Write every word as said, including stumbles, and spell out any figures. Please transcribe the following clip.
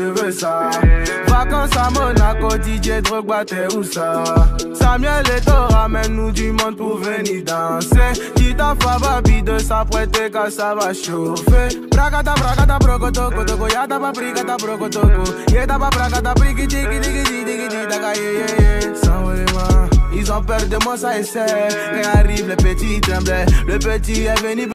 veux ça. Vacances à Monaco, D J Drogba, t'es où ça? Samuel Eto'o, ramène-nous du monde pour venir danser. Tita Fababi de s'apprêter car ça va chauffer. Bragata, bragata, brogotoko, toko, yata paprikata, brogotoko. Yeta paprikata, priki, tiki, tiki, tiki, tiki, taka, yeah, yeah, yeah. Sans vraiment, ils ont peur de moi, ça essaie. Quand arrive le petit tremblait, le petit est venu.